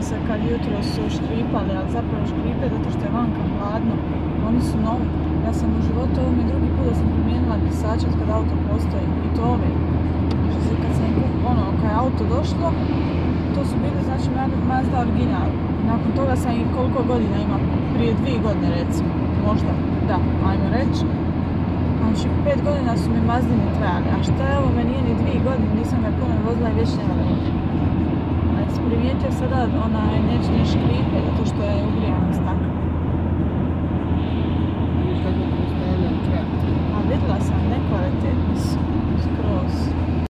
se kad jutro su škripali, ali zapravo škripe zato što je vanka hladno. Oni su novi. Ja sam u životu ovome drugi put da sam promijenila brisače od kad auto postoji. I to ove. Kad sam kad je auto došlo, to su bili znači Mazda original. Nakon toga sam i koliko godina ima, prije 2 godine recimo, možda, da, ajmo reći. Znači 5 godina su mi Mazdini trajali, a šta je ovo, meni nije ni 2 godine, nisam ga puno vozila i već ne valim. A jesi primijetio sada neće ne škripe, zato što je ugrijano staklo.